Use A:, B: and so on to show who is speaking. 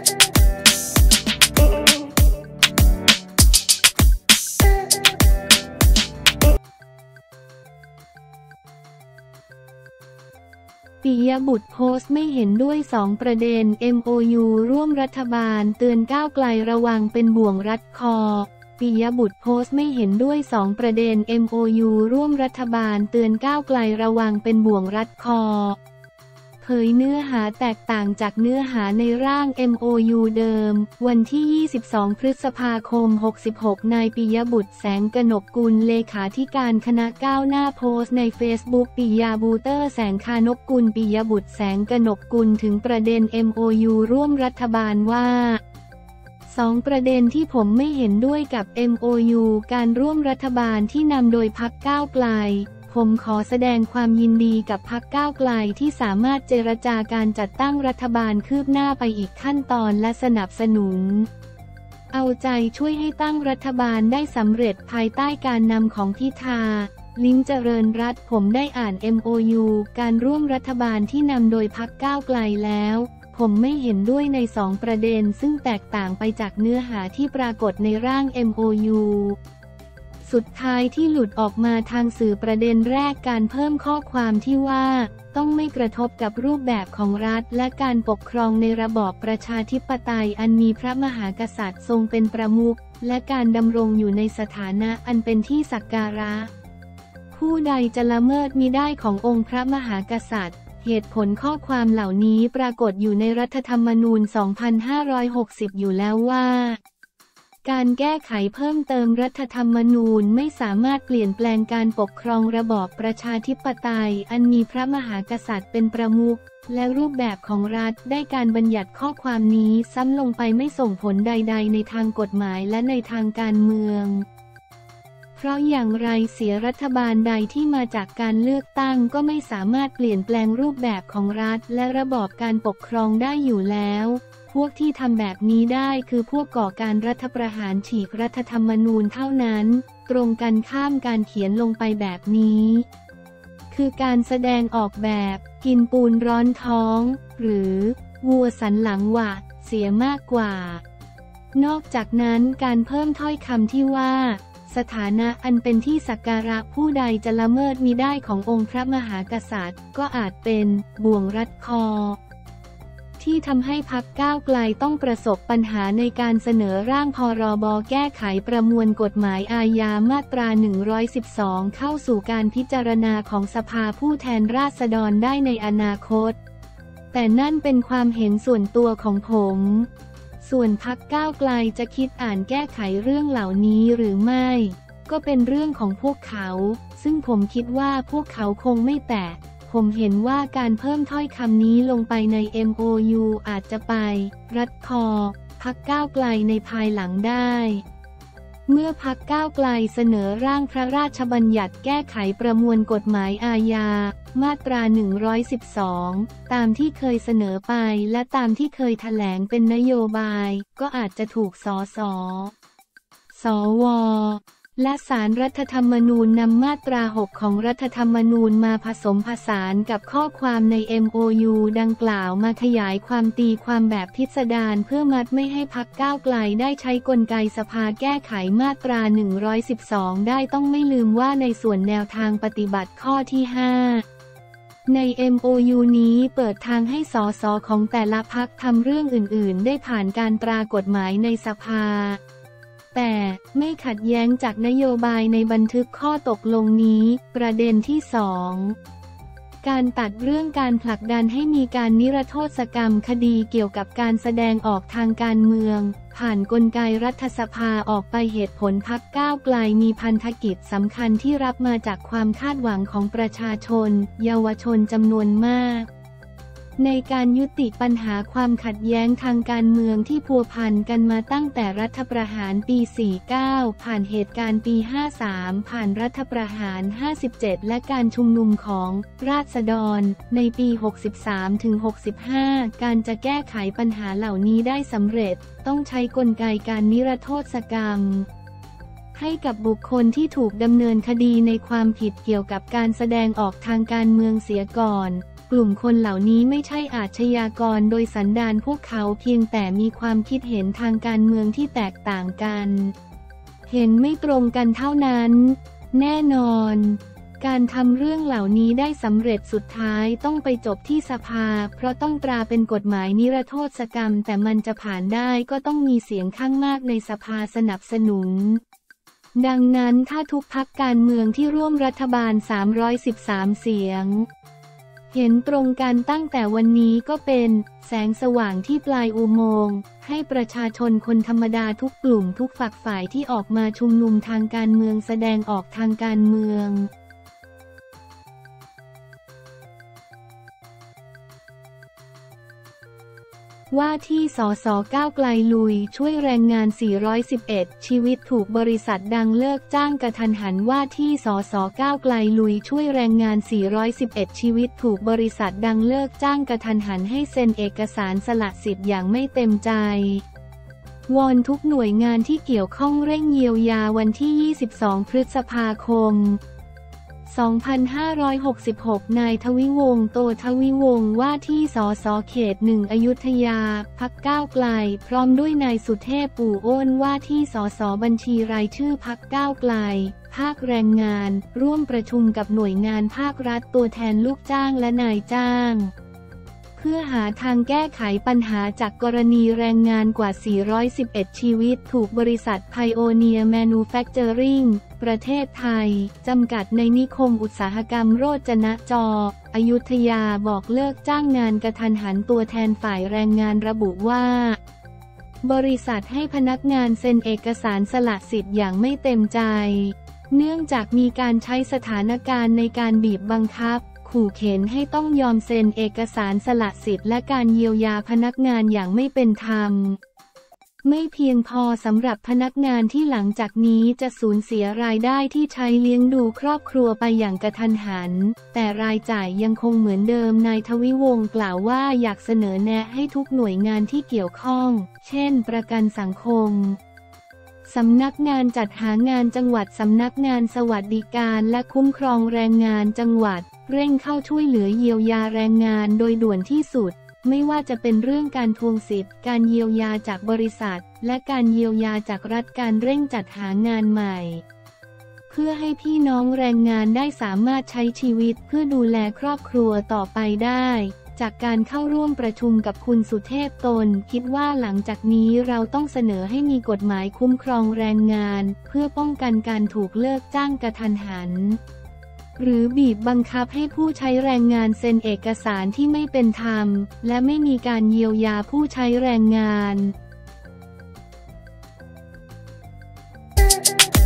A: ปิยบุตรโพสต์ไม่เห็นด้วย2ประเด็น MOU ร่วมรัฐบาลเตือนก้าวไกลระวังเป็นบ่วงรัดคอปิยบุตรโพสต์ไม่เห็นด้วย2ประเด็น MOU ร่วมรัฐบาลเตือนก้าวไกลระวังเป็นบ่วงรัดคอเผยเนื้อหาแตกต่างจากเนื้อหาในร่าง MOU เดิมวันที่22พฤษภาคม66นายปิยบุตรแสงกนกกุลเลขาธิการคณะก้าวหน้าโพสต์ในเฟซบุ๊กปิยบูเตอร์แสงคานกกุลปิยบุตรแสงกนกกุลถึงประเด็น MOU ร่วมรัฐบาลว่า2ประเด็นที่ผมไม่เห็นด้วยกับ MOU การร่วมรัฐบาลที่นำโดยพรรคก้าวไกลผมขอแสดงความยินดีกับพรรคก้าวไกลที่สามารถเจรจาการจัดตั้งรัฐบาลคืบหน้าไปอีกขั้นตอนและสนับสนุนเอาใจช่วยให้ตั้งรัฐบาลได้สำเร็จภายใต้การนำของพิธา ลิ้มเจริญรัตน์ผมได้อ่าน MOU การร่วมรัฐบาลที่นำโดยพรรคก้าวไกลแล้วผมไม่เห็นด้วยใน2ประเด็นซึ่งแตกต่างไปจากเนื้อหาที่ปรากฏในร่าง MOUสุดท้ายที่หลุดออกมาทางสื่อประเด็นแรกการเพิ่มข้อความที่ว่าต้องไม่กระทบกับรูปแบบของรัฐและการปกครองในระบอบประชาธิปไตยอันมีพระมหากษัตริย์ทรงเป็นประมุขและการดำรงอยู่ในสถานะอันเป็นที่สักการะผู้ใดจะละเมิดมิได้ขององค์พระมหากษัตริย์เหตุผลข้อความเหล่านี้ปรากฏอยู่ในรัฐธรรมนูญ 2560 อยู่แล้วว่าการแก้ไขเพิ่มเติมรัฐธรรมนูญไม่สามารถเปลี่ยนแปลงการปกครองระบอบประชาธิปไตยอันมีพระมหากษัตริย์เป็นประมุขและรูปแบบของรัฐได้การบัญญัติข้อความนี้ซ้ำลงไปไม่ส่งผลใดๆในทางกฎหมายและในทางการเมืองเพราะอย่างไรเสียรัฐบาลใดที่มาจากการเลือกตั้งก็ไม่สามารถเปลี่ยนแปลงรูปแบบของรัฐและระบอบการปกครองได้อยู่แล้วพวกที่ทำแบบนี้ได้คือพวกก่อการรัฐประหารฉีกรัฐธรรมนูญเท่านั้นตรงกันข้ามการเขียนลงไปแบบนี้คือการแสดงออกแบบกินปูนร้อนท้องหรือวัวสันหลังหวะเสียมากกว่านอกจากนั้นการเพิ่มถ้อยคำที่ว่าสถานะอันเป็นที่สักการะผู้ใดจะละเมิดมิได้ขององค์พระมหากษัตริย์ก็อาจเป็นบ่วงรัดคอที่ทำให้พรรคก้าวไกลต้องประสบปัญหาในการเสนอร่างพรบแก้ไขประมวลกฎหมายอาญามาตรา 112 เข้าสู่การพิจารณาของสภาผู้แทนราษฎรได้ในอนาคตแต่นั่นเป็นความเห็นส่วนตัวของผมส่วนพรรคก้าวไกลจะคิดอ่านแก้ไขเรื่องเหล่านี้หรือไม่ก็เป็นเรื่องของพวกเขาซึ่งผมคิดว่าพวกเขาคงไม่แตะผมเห็นว่าการเพิ่มถ้อยคำนี้ลงไปใน MOU อาจจะไปรัดคอพรรคก้าวไกลในภายหลังได้เมื่อพรรคก้าวไกลเสนอร่างพระราชบัญญัติแก้ไขประมวลกฎหมายอาญามาตรา 112 ตามที่เคยเสนอไปและตามที่เคยแถลงเป็นนโยบายก็อาจจะถูกสว.และศาลรัฐธรรมนูญนำมาตรา 6 ของรัฐธรรมนูญมาผสมผสานกับข้อความใน MOU ดังกล่าวมาขยายความตีความแบบพิสดารเพื่อมัดไม่ให้พรรคก้าวไกลได้ใช้กลไกสภาแก้ไขมาตรา 112 ได้ต้องไม่ลืมว่าในส่วนแนวทางปฏิบัติข้อที่ 5ใน MOU นี้เปิดทางให้ส.ส.ของแต่ละพรรคทำเรื่องอื่นๆได้ผ่านการตรากฎหมายในสภาแต่ไม่ขัดแย้งจากนโยบายในบันทึกข้อตกลงนี้ประเด็นที่ 2การตัดเรื่องการผลักดันให้มีการนิรโทษกรรมคดีเกี่ยวกับการแสดงออกทางการเมืองผ่านกลไกรัฐสภาออกไปเหตุผลพรรคก้าวไกลมีพันธกิจสำคัญที่รับมาจากความคาดหวังของประชาชนเยาวชนจำนวนมากในการยุติปัญหาความขัดแย้งทางการเมืองที่พัวพันกันมาตั้งแต่รัฐประหารปี 49 ผ่านเหตุการณ์ปี 53 ผ่านรัฐประหาร 57 และการชุมนุมของราษฎรในปี 63-65 การจะแก้ไขปัญหาเหล่านี้ได้สำเร็จต้องใช้กลไกการนิรโทษกรรมให้กับบุคคลที่ถูกดำเนินคดีในความผิดเกี่ยวกับการแสดงออกทางการเมืองเสียก่อนกลุ่มคนเหล่านี้ไม่ใช่อาชญากรโดยสันดานพวกเขาเพียงแต่มีความคิดเห็นทางการเมืองที่แตกต่างกันเห็นไม่ตรงกันเท่านั้นแน่นอนการทำเรื่องเหล่านี้ได้สำเร็จสุดท้ายต้องไปจบที่สภาเพราะต้องตราเป็นกฎหมายนิรโทษกรรมแต่มันจะผ่านได้ก็ต้องมีเสียงข้างมากในสภาสนับสนุนดังนั้นถ้าทุกพรรคการเมืองที่ร่วมรัฐบาล313เสียงเห็นตรงกันตั้งแต่วันนี้ก็เป็นแสงสว่างที่ปลายอุโมงค์ให้ประชาชนคนธรรมดาทุกกลุ่มทุกฝักฝ่ายที่ออกมาชุมนุมทางการเมืองแสดงออกทางการเมืองว่าที่สสก้าวไกลลุยช่วยแรงงาน411ชีวิตถูกบริษัทดังเลิกจ้างกระทันหันว่าที่สสก้าวไกลลุยช่วยแรงงาน411ชีวิตถูกบริษัทดังเลิกจ้างกระทันหันให้เซ็นเอกสารสละสิทธิ์อย่างไม่เต็มใจวอนทุกหน่วยงานที่เกี่ยวข้องเร่งเยียวยาวันที่22พฤษภาคม2566 นายทวิวงศ์โตทวิวงศ์ว่าที่สสเขต1อยุธยาพรรคก้าวไกลพร้อมด้วยนายสุเทพปู่อ้นว่าที่สสบัญชีรายชื่อพรรคก้าวไกลภาคแรงงานร่วมประชุมกับหน่วยงานภาครัฐตัวแทนลูกจ้างและนายจ้างเพื่อหาทางแก้ไขปัญหาจากกรณีแรงงานกว่า411ชีวิตถูกบริษัท Pioneer Manufacturing ประเทศไทยจำกัดในนิคมอุตสาหกรรมโรจนะจอยุธยาบอกเลิกจ้างงานกระทันหันตัวแทนฝ่ายแรงงานระบุว่าบริษัทให้พนักงานเซ็นเอกสารสละสิทธิ์อย่างไม่เต็มใจเนื่องจากมีการใช้สถานการณ์ในการบีบบังคับขู่เข็นให้ต้องยอมเซ็นเอกสารสละสิทธิ์และการเยียวยาพนักงานอย่างไม่เป็นธรรมไม่เพียงพอสำหรับพนักงานที่หลังจากนี้จะสูญเสียรายได้ที่ใช้เลี้ยงดูครอบครัวไปอย่างกระทันหันแต่รายจ่ายยังคงเหมือนเดิมนายทวิวงศ์กล่าวว่าอยากเสนอแนะให้ทุกหน่วยงานที่เกี่ยวข้องเช่นประกันสังคมสำนักงานจัดหางานจังหวัดสำนักงานสวัสดิการและคุ้มครองแรงงานจังหวัดเร่งเข้าช่วยเหลือเยียวยาแรงงานโดยด่วนที่สุดไม่ว่าจะเป็นเรื่องการทวงสิทธิ์การเยียวยาจากบริษัทและการเยียวยาจากรัฐการเร่งจัดหางานใหม่เพื่อให้พี่น้องแรงงานได้สามารถใช้ชีวิตเพื่อดูแลครอบครัวต่อไปได้จากการเข้าร่วมประชุมกับคุณสุเทพตนคิดว่าหลังจากนี้เราต้องเสนอให้มีกฎหมายคุ้มครองแรงงานเพื่อป้องกันการถูกเลิกจ้างกระทันหันหรือบีบบังคับให้ผู้ใช้แรงงานเซ็นเอกสารที่ไม่เป็นธรรมและไม่มีการเยียวยาผู้ใช้แรงงาน